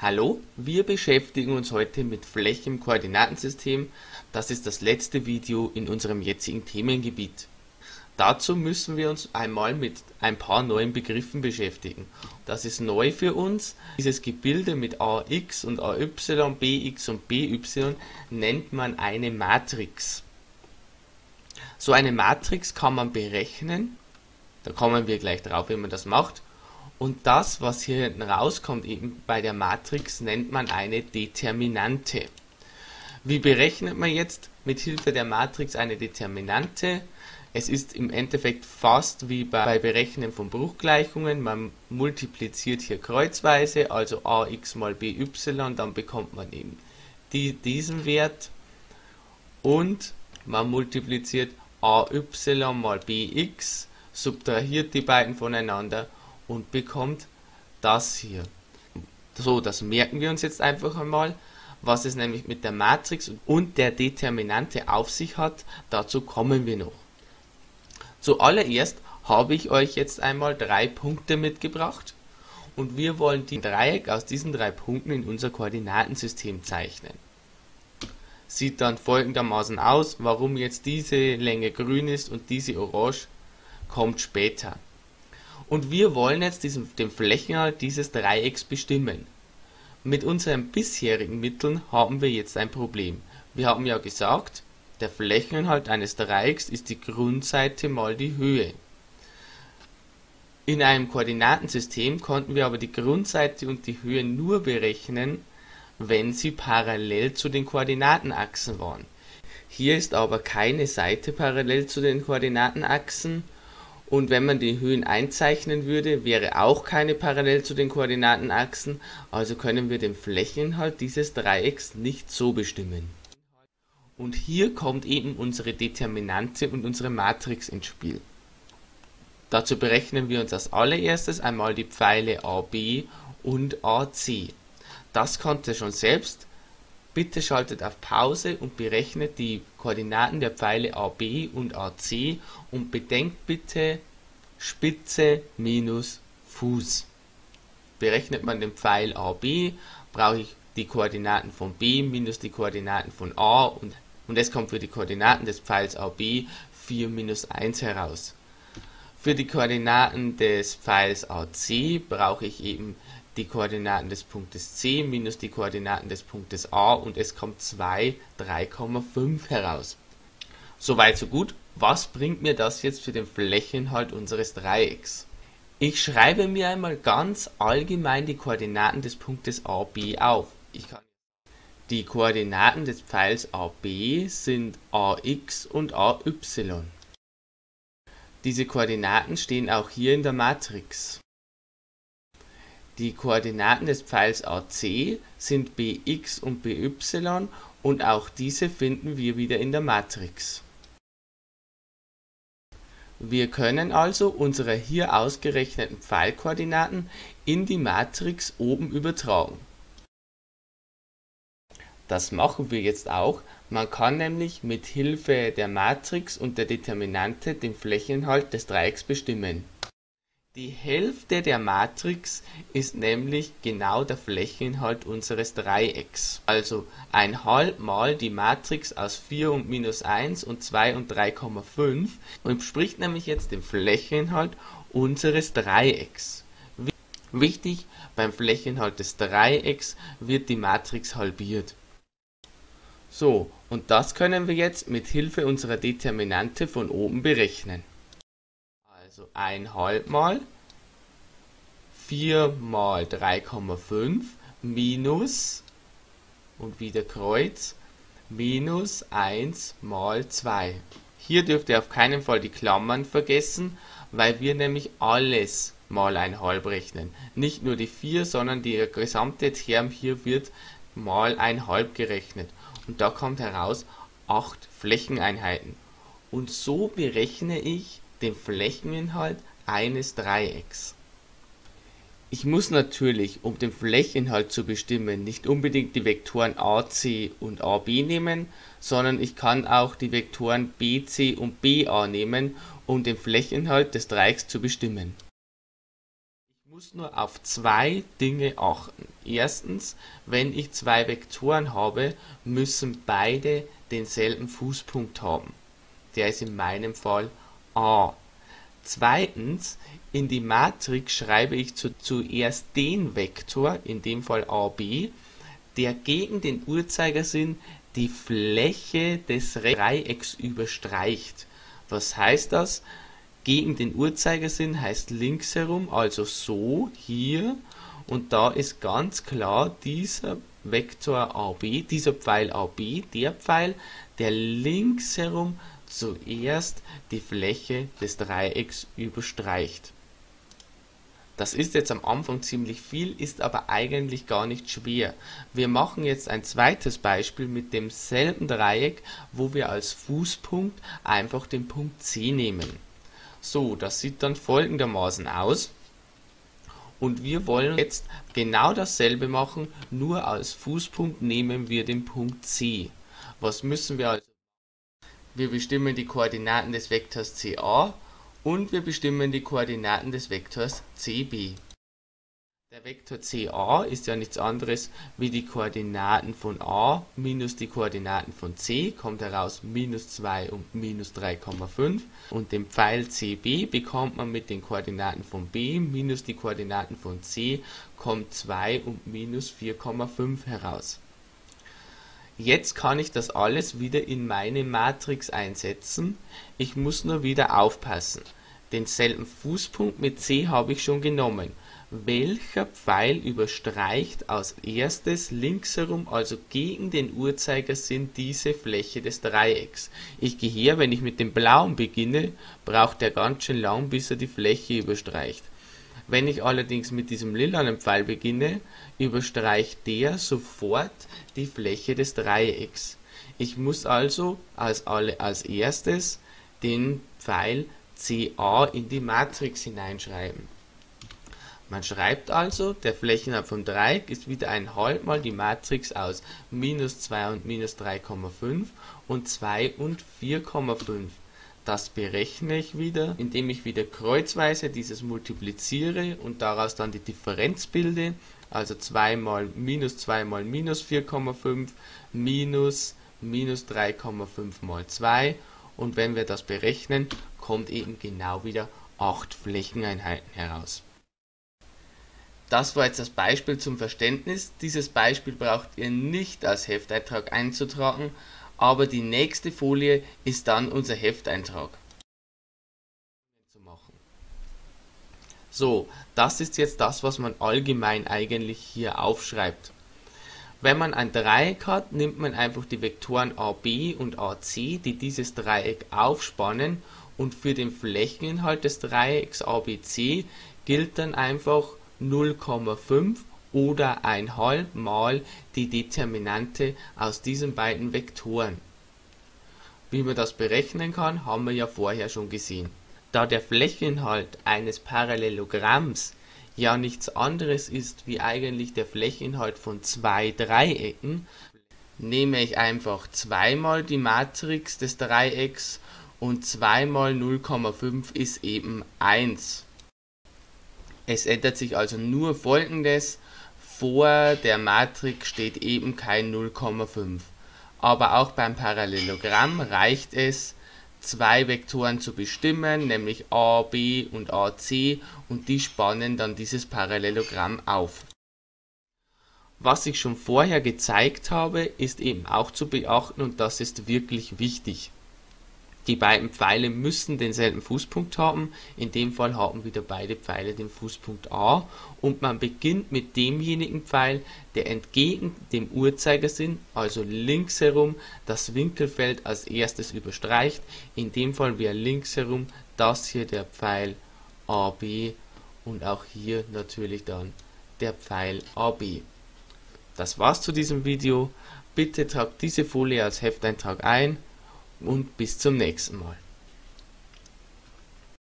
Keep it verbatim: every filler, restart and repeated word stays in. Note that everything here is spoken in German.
Hallo, wir beschäftigen uns heute mit Flächen im Koordinatensystem. Das ist das letzte Video in unserem jetzigen Themengebiet. Dazu müssen wir uns einmal mit ein paar neuen Begriffen beschäftigen. Das ist neu für uns. Dieses Gebilde mit Ax und Ay, Bx und By nennt man eine Matrix. So eine Matrix kann man berechnen. Da kommen wir gleich drauf, wie man das macht. Und das, was hier hinten rauskommt, eben bei der Matrix, nennt man eine Determinante. Wie berechnet man jetzt mit Hilfe der Matrix eine Determinante? Es ist im Endeffekt fast wie bei Berechnen von Bruchgleichungen. Man multipliziert hier kreuzweise, also Ax mal By, dann bekommt man eben die, diesen Wert. Und man multipliziert Ay mal Bx, subtrahiert die beiden voneinander und bekommt das hier. So, das merken wir uns jetzt einfach einmal. Was es nämlich mit der Matrix und der Determinante auf sich hat, dazu kommen wir noch. Zuallererst habe ich euch jetzt einmal drei Punkte mitgebracht und wir wollen die Dreieck aus diesen drei Punkten in unser Koordinatensystem zeichnen. Sieht dann folgendermaßen aus. Warum jetzt diese Länge grün ist und diese orange, kommt später. Und wir wollen jetzt diesen, den Flächeninhalt dieses Dreiecks bestimmen. Mit unseren bisherigen Mitteln haben wir jetzt ein Problem. Wir haben ja gesagt, der Flächeninhalt eines Dreiecks ist die Grundseite mal die Höhe. In einem Koordinatensystem konnten wir aber die Grundseite und die Höhe nur berechnen, wenn sie parallel zu den Koordinatenachsen waren. Hier ist aber keine Seite parallel zu den Koordinatenachsen. Und wenn man die Höhen einzeichnen würde, wäre auch keine parallel zu den Koordinatenachsen, also können wir den Flächeninhalt dieses Dreiecks nicht so bestimmen. Und hier kommt eben unsere Determinante und unsere Matrix ins Spiel. Dazu berechnen wir uns als allererstes einmal die Pfeile A B und A C. Das könnt ihr schon selbst. Bitte schaltet auf Pause und berechnet die Koordinaten der Pfeile A B und A C und bedenkt bitte Spitze minus Fuß. Berechnet man den Pfeil A B, brauche ich die Koordinaten von B minus die Koordinaten von A und, und es kommt für die Koordinaten des Pfeils A B vier minus eins heraus. Für die Koordinaten des Pfeils A C brauche ich eben die Koordinaten des Punktes C minus die Koordinaten des Punktes A und es kommt zwei, drei Komma fünf heraus. Soweit so gut. Was bringt mir das jetzt für den Flächeninhalt unseres Dreiecks? Ich schreibe mir einmal ganz allgemein die Koordinaten des Punktes A B auf. Ich kann die Koordinaten des Pfeils A B sind Ax und Ay. Diese Koordinaten stehen auch hier in der Matrix. Die Koordinaten des Pfeils A C sind Bx und By und auch diese finden wir wieder in der Matrix. Wir können also unsere hier ausgerechneten Pfeilkoordinaten in die Matrix oben übertragen. Das machen wir jetzt auch. Man kann nämlich mit Hilfe der Matrix und der Determinante den Flächeninhalt des Dreiecks bestimmen. Die Hälfte der Matrix ist nämlich genau der Flächeninhalt unseres Dreiecks. Also ein halb mal die Matrix aus vier und minus eins und zwei und drei Komma fünf entspricht nämlich jetzt dem Flächeninhalt unseres Dreiecks. Wichtig, beim Flächeninhalt des Dreiecks wird die Matrix halbiert. So, und das können wir jetzt mit Hilfe unserer Determinante von oben berechnen. Also ein halb mal vier mal drei Komma fünf minus und wieder Kreuz minus eins mal zwei. Hier dürft ihr auf keinen Fall die Klammern vergessen, weil wir nämlich alles mal ein halb rechnen. Nicht nur die vier, sondern der gesamte Term hier wird mal ein halb gerechnet. Und da kommt heraus acht Flächeneinheiten. Und so berechne ich den Flächeninhalt eines Dreiecks. Ich muss natürlich, um den Flächeninhalt zu bestimmen, nicht unbedingt die Vektoren A C und A B nehmen, sondern ich kann auch die Vektoren B C und B A nehmen, um den Flächeninhalt des Dreiecks zu bestimmen. muss nur auf zwei Dinge achten. Erstens, wenn ich zwei Vektoren habe, müssen beide denselben Fußpunkt haben. Der ist in meinem Fall a. Zweitens, in die Matrix schreibe ich zu, zuerst den Vektor, in dem Fall a b, der gegen den Uhrzeigersinn die Fläche des Dreiecks überstreicht. Was heißt das? Gegen den Uhrzeigersinn heißt links herum, also so, hier, und da ist ganz klar dieser Vektor a b, dieser Pfeil a b, der Pfeil, der links herum zuerst die Fläche des Dreiecks überstreicht. Das ist jetzt am Anfang ziemlich viel, ist aber eigentlich gar nicht schwer. Wir machen jetzt ein zweites Beispiel mit demselben Dreieck, wo wir als Fußpunkt einfach den Punkt C nehmen. So, das sieht dann folgendermaßen aus. Und wir wollen jetzt genau dasselbe machen, nur als Fußpunkt nehmen wir den Punkt C. Was müssen wir also? Wir bestimmen die Koordinaten des Vektors C A und wir bestimmen die Koordinaten des Vektors C B. Der Vektor C A ist ja nichts anderes wie die Koordinaten von A minus die Koordinaten von C, kommt heraus minus zwei und minus drei Komma fünf, und den Pfeil C B bekommt man mit den Koordinaten von B minus die Koordinaten von C, kommt zwei und minus vier Komma fünf heraus. Jetzt kann ich das alles wieder in meine Matrix einsetzen. Ich muss nur wieder aufpassen. Denselben Fußpunkt mit C habe ich schon genommen. Welcher Pfeil überstreicht als erstes links herum, also gegen den Uhrzeigersinn, diese Fläche des Dreiecks? Ich gehe her, wenn ich mit dem blauen beginne, braucht der ganz schön lang, bis er die Fläche überstreicht. Wenn ich allerdings mit diesem lilanen Pfeil beginne, überstreicht der sofort die Fläche des Dreiecks. Ich muss also als, alle, als erstes den Pfeil C A in die Matrix hineinschreiben. Man schreibt also, der Flächeninhalt vom Dreieck ist wieder ein halb mal die Matrix aus minus zwei und minus drei Komma fünf und zwei und vier Komma fünf. Das berechne ich wieder, indem ich wieder kreuzweise dieses multipliziere und daraus dann die Differenz bilde, also zwei mal minus zwei mal minus vier Komma fünf minus minus drei Komma fünf mal zwei, und wenn wir das berechnen, kommt eben genau wieder acht Flächeneinheiten heraus. Das war jetzt das Beispiel zum Verständnis. Dieses Beispiel braucht ihr nicht als Hefteintrag einzutragen, aber die nächste Folie ist dann unser Hefteintrag. So, das ist jetzt das, was man allgemein eigentlich hier aufschreibt. Wenn man ein Dreieck hat, nimmt man einfach die Vektoren a b und a c, die dieses Dreieck aufspannen, und für den Flächeninhalt des Dreiecks a b c gilt dann einfach null Komma fünf oder ein halb mal die Determinante aus diesen beiden Vektoren. Wie man das berechnen kann, haben wir ja vorher schon gesehen. Da der Flächeninhalt eines Parallelogramms ja nichts anderes ist wie eigentlich der Flächeninhalt von zwei Dreiecken, nehme ich einfach zweimal die Matrix des Dreiecks und zwei mal null Komma fünf ist eben eins. Es ändert sich also nur Folgendes: Vor der Matrix steht eben kein null Komma fünf. Aber auch beim Parallelogramm reicht es, zwei Vektoren zu bestimmen, nämlich a b und a c, und die spannen dann dieses Parallelogramm auf. Was ich schon vorher gezeigt habe, ist eben auch zu beachten, und das ist wirklich wichtig. Die beiden Pfeile müssen denselben Fußpunkt haben, in dem Fall haben wieder beide Pfeile den Fußpunkt A, und man beginnt mit demjenigen Pfeil, der entgegen dem Uhrzeigersinn, also links herum, das Winkelfeld als erstes überstreicht. In dem Fall wäre links herum das hier der Pfeil A B und auch hier natürlich dann der Pfeil A B. Das war's zu diesem Video. Bitte tragt diese Folie als Hefteintrag ein. Und bis zum nächsten Mal.